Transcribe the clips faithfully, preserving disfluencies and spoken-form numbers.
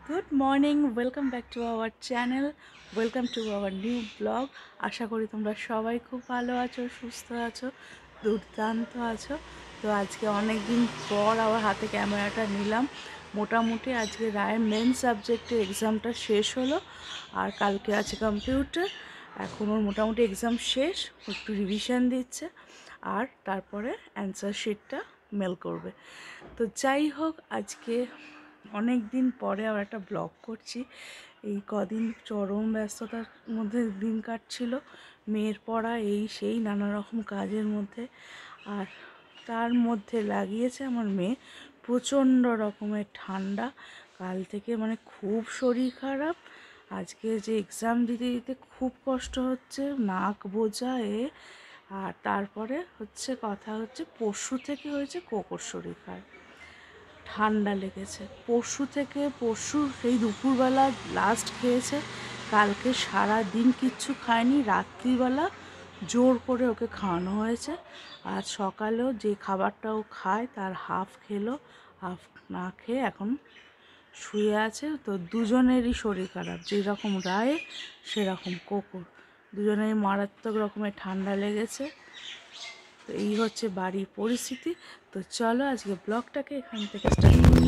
Good morning, welcome back to our channel, welcome to our new blog. আশা করি তোমরা সবাই খুব ভালো আছো, সুস্থ আছো, দুর্দান্ত আছো। তো আজকে অনেক দিন পর আবার হাতে ক্যামেরাটা নিলাম। মোটামুটি আজকে রায়ের মেন সাবজেক্টের এক্সামটা শেষ হলো, আর কালকে আছে কম্পিউটার। এখন ওর মোটামুটি এক্সাম শেষ, একটু রিভিশন দিচ্ছে, আর তারপরে অ্যান্সার শিটটা মেল করবে। তো যাই হোক, আজকে অনেক দিন পরে আবার একটা ব্লগ করছি। এই কদিন চরম ব্যস্ততার মধ্যে দিন কাটছিল, মেয়ের পড়া এই সেই নানা রকম কাজের মধ্যে। আর তার মধ্যে লাগিয়েছে আমার মেয়ে প্রচণ্ড রকমের ঠান্ডা। কাল থেকে মানে খুব শরীর খারাপ। আজকে যে এক্সাম দিতে দিতে খুব কষ্ট হচ্ছে, নাক বোঝা এ। আর তারপরে হচ্ছে কথা হচ্ছে পরশু থেকে হয়েছে কোকোর শরীর খারাপ, ঠান্ডা লেগেছে। পরশু থেকে পরশু সেই দুপুরবেলা লাস্ট খেয়েছে, কালকে সারা দিন কিচ্ছু খায়নি, রাত্রিবেলা জোর করে ওকে খাওয়ানো হয়েছে। আর সকালেও যে খাবারটা ও খায় তার হাফ খেলো, হাফ না খেয়ে এখন শুয়ে আছে। তো দুজনেরই শরীর খারাপ, যেরকম রায় সেরকম কোকোর, দুজনেরই মারাত্মক রকমের ঠান্ডা লেগেছে। তো এই হচ্ছে বাড়ির পরিস্থিতি। তো চলো আজকে ব্লগটাকে এখান থেকে স্টার্ট করি।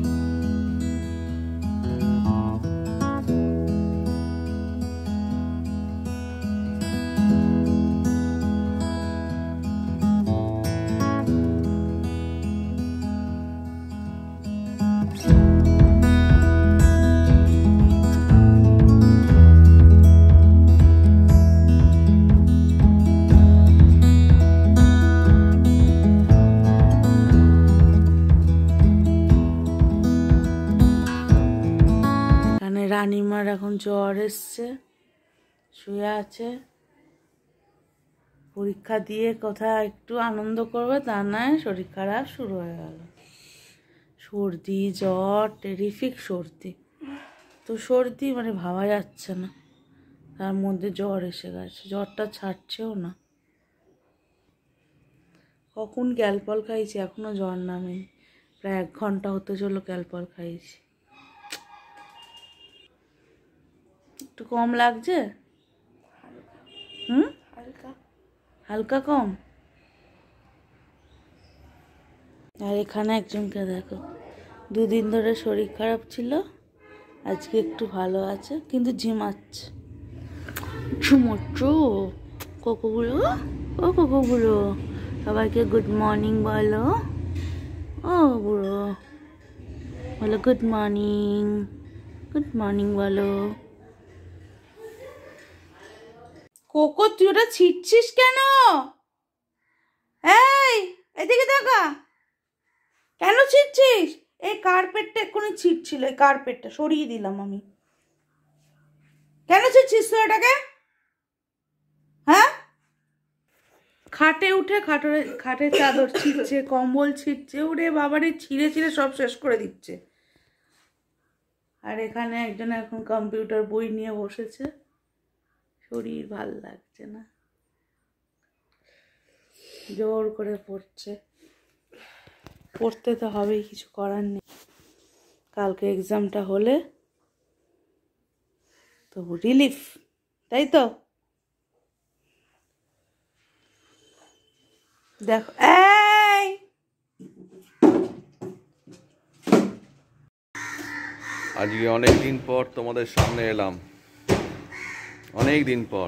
রানিমার এখন জ্বর এসছে, শুয়ে আছে। পরীক্ষা দিয়ে কোথায় একটু আনন্দ করবে, তা নয় শরীর খারাপ শুরু হয়ে গেল। সর্দি জ্বর, টেরিফিক সর্দি। তো সর্দি মানে ভাবা যাচ্ছে না, তার মধ্যে জ্বর এসে গেছে, জ্বরটা ছাড়ছেও না। কখন ক্যালপল খাইছি, এখনো জ্বর নামেনি, প্রায় এক ঘন্টা হতে চলো ক্যালপল খাইছি। একটু কম লাগছে, হুম হালকা হালকা কম। আর এখানে একজনকে দেখো, দুদিন ধরে শরীর খারাপ ছিল, আজকে একটু ভালো আছে, কিন্তু ঝিমাচ্ছে। ঝুমোচ্ছো কোকোগুলো, ও কোকোগুলো, সবাইকে গুড মর্নিং বলো। ও বুড়ো বলো গুড মর্নিং, গুড মর্নিং বলো। কোকো তুই ওটা ছিটছিস কেন? এই এদিকে দেখা, কেন ছিটছিস? এই কার্পেটটা এক্ষুনি ছিটছিল, এই কার্পেটটা সরিয়ে দিলাম আমি। কেন ছিটছিস তুই এটাকে? হ্যাঁ, খাটে উঠে খাটের খাটের চাদর ছিটছে, কম্বল ছিটছে, ওরে বাবারে ছিঁড়ে ছিঁড়ে সব শেষ করে দিচ্ছে। আর এখানে একজন এখন কম্পিউটার বই নিয়ে বসেছে, শরীর ভাল লাগছে না, জোর করে পড়ছে। পড়তে তো হবেই, কিছু করার নেই। কালকে এক্সামটা হলে তবু রিলিফ, তাই তো? দেখো এই আজকে অনেক দিন পর তোমাদের সামনে এলাম, অনেক দিন পর।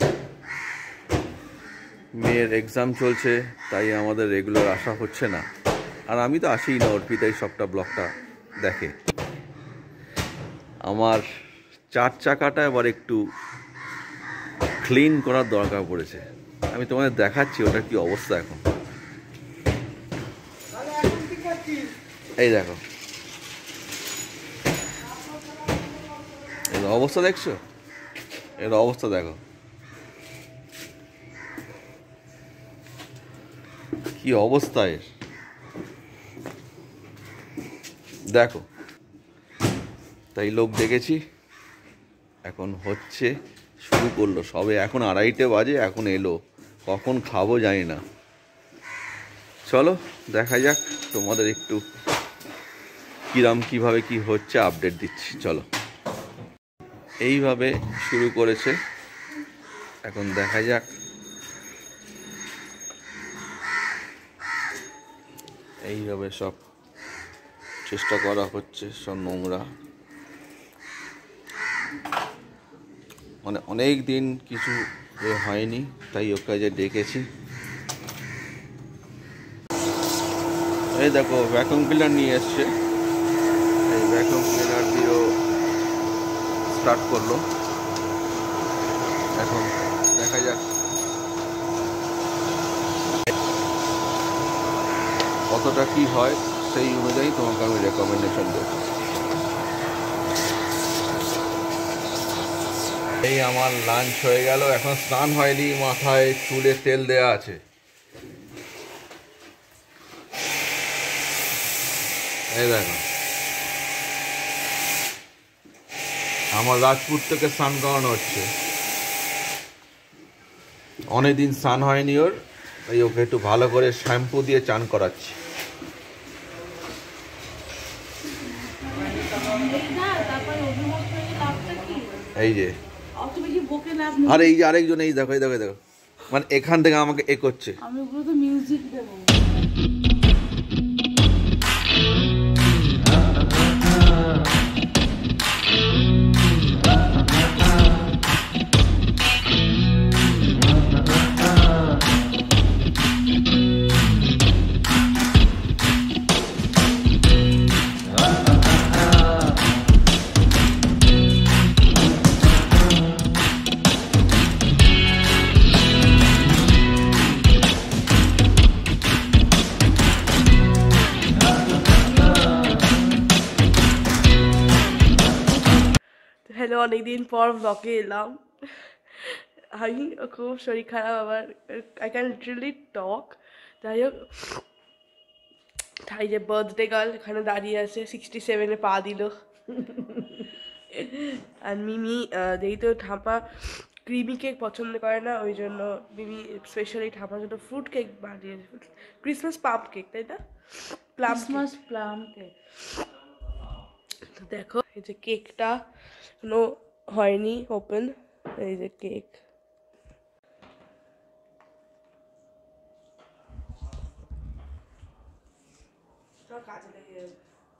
মেয়ের এক্সাম চলছে, তাই আমাদের রেগুলার আসা হচ্ছে না। আর আমি তো আসিই না, অর্পিতাই সবটা ব্লগটা দেখে। আমার চার চাকাটা এবার একটু ক্লিন করার দরকার পড়েছে। আমি তোমাদের দেখাচ্ছি ওটার কি অবস্থা এখন। এই দেখো, এর অবস্থা দেখছো, এর অবস্থা দেখো কি অবস্থা এর, দেখো। তাই লোক দেখেছি, এখন হচ্ছে, শুরু করলো সবে, এখন আড়াইটে বাজে, এখন এলো, কখন খাবো জানি না। চলো দেখা যাক, তোমাদের একটু কিরাম কিভাবে কি হচ্ছে আপডেট দিচ্ছি। চলো, এইভাবে শুরু করেছে, এখন দেখা যাক। এইভাবে সব চেষ্টা করা হচ্ছে, সব নোংরা, মানে অনেক দিন কিছু হয়নি, তাই ওকে যে ডেকেছি। এই দেখো ভ্যাকুয়াম ক্লিনার নিয়ে এসছে, এই ভ্যাকুয়াম ক্লিনার দিয়েও স্টার্ট করলো। এখন দেখা যাক কতটা কি হয়, সেই অনুযায়ী তোমাকে আমি রেকমেন্ডেশন দেব। এই আমার লাঞ্চ হয়ে গেল, এখন স্নান হয়নি, মাথায় চুলে তেল দেয়া আছে। এই দেখো আমার রাজপুত থেকে স্নান করানো হচ্ছে, অনেকদিন স্নান হয়নি ওর, এই ওকে একটু ভালো করে শ্যাম্পু দিয়ে চান করাচ্ছি। এই যে আর এই যে আরেকজন, এই দেখো এই দেখো দেখো, মানে এখান থেকে আমাকে এ করছে। আমি ওগুলো তো মিউজিক দেবো। হ্যালো, অনেকদিন পর ব্লগে এলাম। আমি খুব শরীর খারাপ, আবার আই ক্যান লিটারালি টক। যাই হোক, এই যে বার্থডে গার্ল এখানে দাঁড়িয়ে আছে, সিক্সটি সেভেনে পা দিল। আর মিমি যেহেতু ঠাপা ক্রিমি কেক পছন্দ করে না, ওই জন্য মিমি স্পেশালি ঠাপার জন্য ফ্রুট কেক বানিয়েছে, ক্রিসমাস পাম কেক, তাই না? Christmas plum cake. দেখো এই যে কেকটা এখনো হয়নি ওপেন, এই যে কেক। কাজে লেগে যাবে।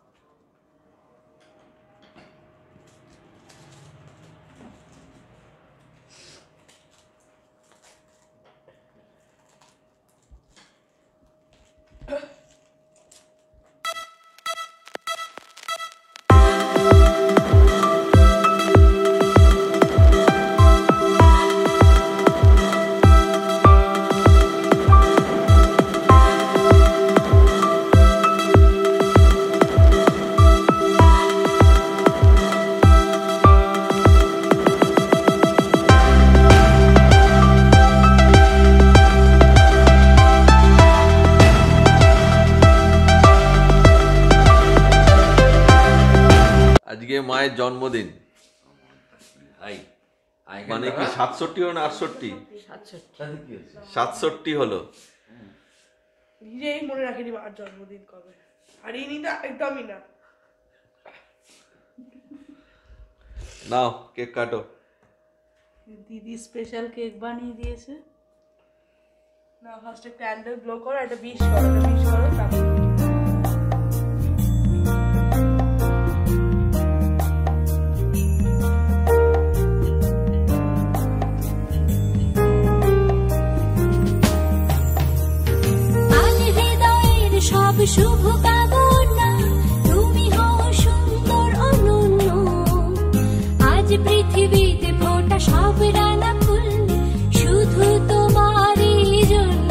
আজকে মায়ের জন্মদিন, মানে কি সাতষট্টি হলো না আটষট্টি? সাতষট্টি হলো। নিজেই মনে রাখিনি মার জন্মদিন কবে, হারিয়ে না একদমই না। নাও কেক কাটো। দিদি স্পেশাল কেক বানিয়ে দিয়েছে। না, ফার্স্টে ক্যান্ডেল ব্লো করো, একটা বিশ করো, একটা বিশ করো, তারপর শুভ কামনা, তুমি হও সুন্দর অনন্য। আজ পৃথিবীতে ফোটা সব রানা ফুল শুধু তোমারই জন্য।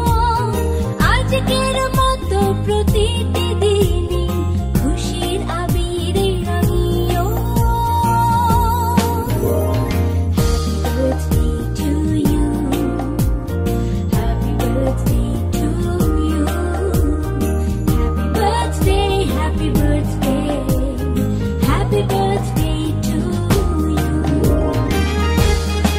আজকের মতো প্রতিটি দিনই খুশির আবিরে রাঙিও। Happy birthday to you, happy birthday, happy birthday, happy birthday to you.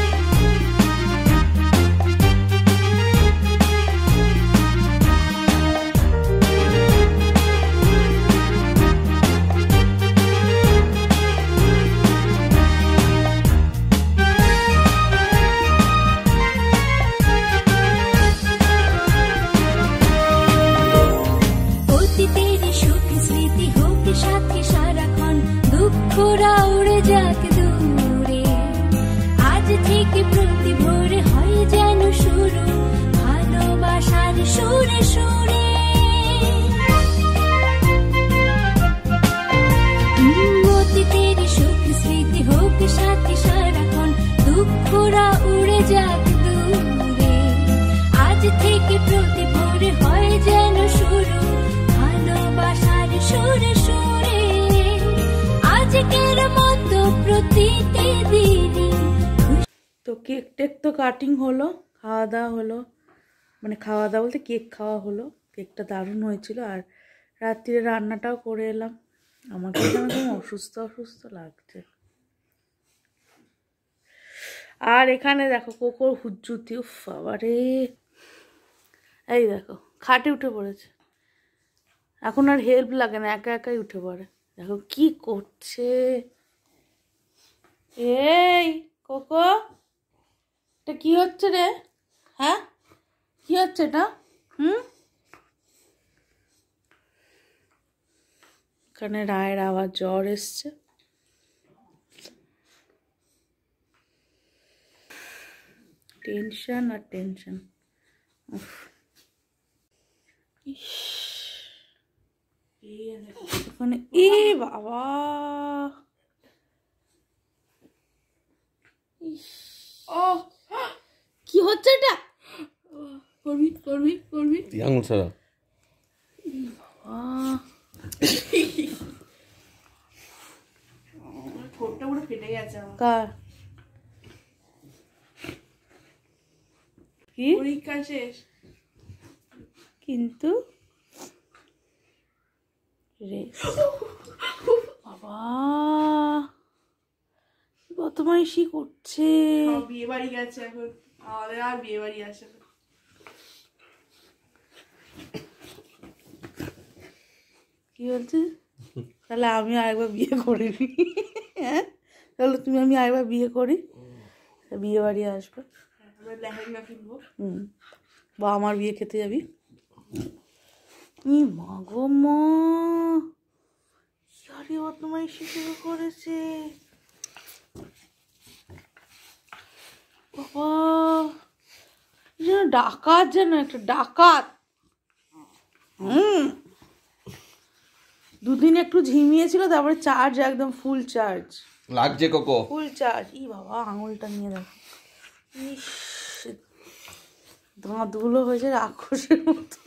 সাথে সারাক্ষণ দুঃখরা উড়ে যাক দূরে আজ থেকে প্রতি ভোরে হয় যেন শুরু ভালোবাসার সুরে সুরে আজকের মতো প্রতিটি দিনই তো কেক টেক তো কাটিং হলো, খাওয়া দাওয়া হলো, মানে খাওয়া দাওয়া বলতে কেক খাওয়া হলো। কেকটা দারুণ হয়েছিল। আর রাত্রিরে রান্নাটাও করে এলাম। আমাকে যেন একদম অসুস্থ অসুস্থ লাগছে। আর এখানে দেখো কোকোর হুজ্জুতি, উফ বাবারে, এই দেখো খাটে উঠে পড়েছে। এখন আর হেল্প লাগে না, একা একাই উঠে পড়ে। দেখো কি করছে। এই কোকো, এটা কি হচ্ছে রে? হ্যাঁ, কি হচ্ছে এটা? হুম, এখানে রায়ের আবার জ্বর এসছে। টেনশন আর টেনশন। ওখানে এ বাবা, ও কি হচ্ছে এটা? করবি করবি করবি আঙুল ছাড়া ঠোঁটটা পুরো ফেটে গেছে কার কি পরীক্ষা শেষ কিন্তু রে বাবা বদমাইশি করছে। বিয়ে বাড়ি গেছে এখন, আমাদের আর বিয়ে বাড়ি আসে না। কি বলছি? তাহলে আমি আরেকবার বিয়ে করে নি। হ্যাঁ, তাহলে তুমি আমি আরেকবার বিয়ে করি, বিয়ে বাড়ি আসবে, আমরা লেহেঙ্গা কিনবো। হুম, বা আমার বিয়ে খেতে যাবি। ই মা গো মা, আরে বদমাইশি শুরু করেছে বাবা, যেন ডাকাত, যেন একটা ডাকাত। হুম, দুদিন একটু ঝিমিয়েছিল, তারপরে চার্জ একদম ফুল চার্জ লাগছে কোকো। Full charge. ই বাবা, আঙুলটা নিয়ে দেখো, ইস দাঁতগুলো হয়েছে রাক্ষসের মতো।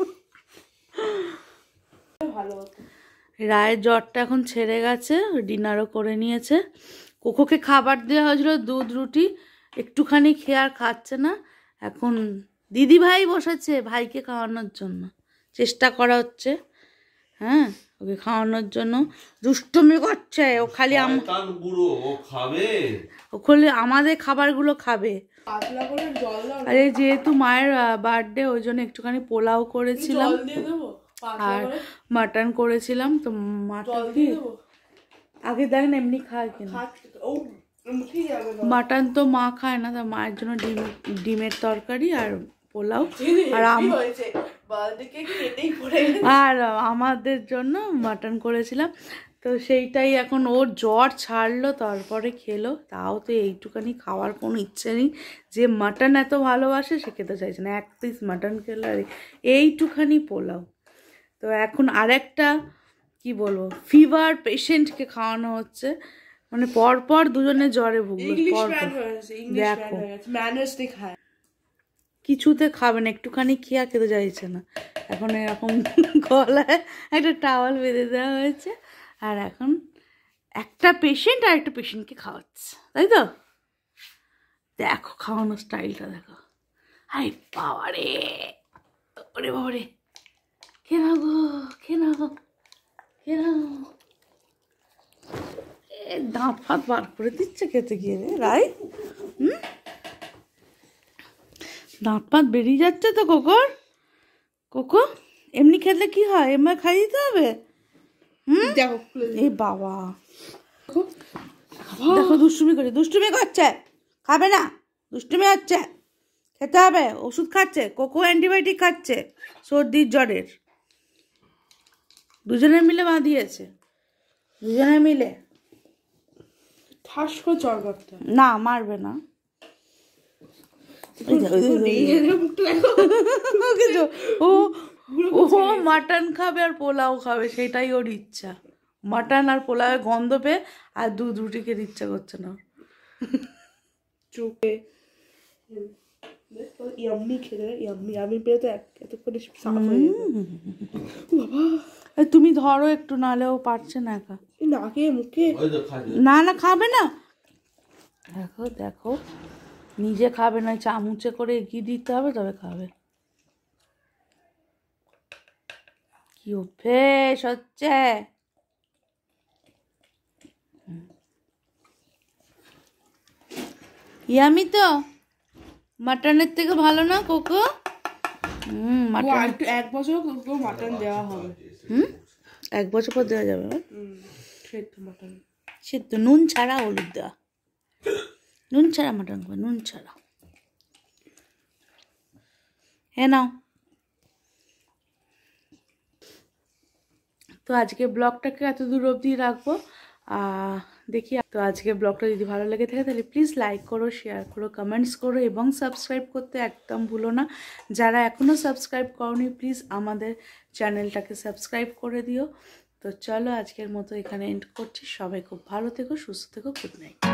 ভালো হতো। রায়ের জ্বরটা এখন ছেড়ে গেছে, ডিনারও করে নিয়েছে। কোকোকে খাবার দেওয়া হয়েছিল দুধ রুটি, একটুখানি খেয়ে আর খাচ্ছে না। এখন দিদি ভাই বসেছে ভাইকে খাওয়ানোর জন্য, চেষ্টা করা হচ্ছে। হ্যাঁ, ওকে খাওয়ানোর জন্য দুষ্টুমি করছে। ও খালি বুড়ো ও খাবে, ও খালি আমাদের খাবারগুলো খাবে। পাতলা করে জল দাও, আরে যেহেতু মায়ের বার্থডে, ওই জন্য একটুখানি পোলাও করেছিলাম জল দিয়ে দেবো, পাতলা আর করে মাটন করেছিলাম। তো মাটন জল দিয়ে দেবো। আগে দেখ না এমনি খায় কিনা। খাচ্ছে তো, ও মুখেই যাবে না। মাটন তো মা খায় না, তা মায়ের জন্য ডিম ডিমের তরকারি আর পোলাও। আর কি আম- হয়েছে, বার্থডে কেটেই পড়ে গেছে। আর আমাদের জন্য মাটন করেছিলাম। তো সেইটাই এখন ওর জ্বর ছাড়লো, তারপরে খেলো। তাও তো এইটুখানি খাওয়ার কোনো ইচ্ছে নেই। যে মাটন এত ভালোবাসে সে খেতে চাইছে না, এক পিস মাটন খেলো আর এইটুখানি পোলাও। তো এখন আরেকটা কি বলবো, ফিভার পেশেন্টকে খাওয়ানো হচ্ছে, মানে পরপর দুজনে জ্বরে ভুগলো ইংলিশ পরপর। ম্যান হয়ে গেছে, ইংলিশ ম্যান দেখো। হয়ে গেছে, ম্যানার্স দেখায়। কিছুতে খাবে না, একটুখানি খেয়া খেতে চাইছে না। এখন এরকম গলায় একটা টাওয়াল বেঁধে দেওয়া হয়েছে, আর এখন একটা পেশেন্ট আর একটা পেশেন্টকে খাওয়াচ্ছে, তাই তো? দেখো খাওয়ানোর স্টাইলটা দেখো। আরে বাবারে, ওরে বাবারে, কে নাও গো, কে নাও, কে নাও। এ দাঁত ফাঁত বার করে দিচ্ছে খেতে গিয়ে রে রাই। হুম, দাঁত পাত বেরিয়ে যাচ্ছে তো কোকোর। কোকো এমনি খেলে কি হয়, এমনি খাই দিতে হবে। হুম, দেখো খুলে দিই। এই বাবা দেখো দুষ্টুমি করে, দুষ্টুমি করছে, খাবে না, দুষ্টুমি হচ্ছে, খেতে হবে। ওষুধ খাচ্ছে, কোকো অ্যান্টিবায়োটিক খাচ্ছে সর্দির জ্বরের। দুজনে মিলে বাঁধিয়েছে, দুজনে মিলে। ঠাস করে চড় করতে হবে। না মারবে না। এই যে, ওই যে, ওই যে, মুখটা দেখো। ওকে তো, ও ও মাটন খাবে আর পোলাও খাবে, সেটাই ওর ইচ্ছা। মাটন আর পোলাওয়ের গন্ধ পেয়ে আর দুধ রুটি খেতে ইচ্ছা করছে না। চোখে ইয়াম্মি খেলে ইয়াম্মি আমি পেয়ে তো এক এতক্ষণে সাফ হয়ে যেত বাবা এই তুমি ধরো একটু, নাহলেও পারছে না একা। এই নাকে মুখে না না খাবে না, দেখো দেখো নিজে খাবে না, চামচে করে এগিয়ে দিতে হবে তবে খাবে। কি অভ্যেস হচ্ছে। ইয়ামি তো মাটনের থেকে ভালো না কোকো? হুম ও মাটন, একটু এক বছর মাটন দেওয়া হবে। হুম এক বছর পর দেওয়া যাবে। হুম সেদ্ধ মাটন সে তো নুন ছাড়া হলুদ দেওয়া, নুন ছাড়া মাটন খাবে, নুন ছাড়া। হ্যাঁ নাও। তো আজকে ব্লগটাকে এত দূর অবধি রাখবো। দেখি, তো আজকে ব্লগটা যদি ভালো লেগে থাকে তাহলে প্লিজ লাইক করো, শেয়ার করো, কমেন্টস করো এবং সাবস্ক্রাইব করতে একদম ভুলো না। যারা এখনও সাবস্ক্রাইব করোনি প্লিজ আমাদের চ্যানেলটাকে সাবস্ক্রাইব করে দিও। তো চলো আজকের মতো এখানে এন্ড করছি। সবাই খুব ভালো থেকো, সুস্থ থেকো, গুড নাইট।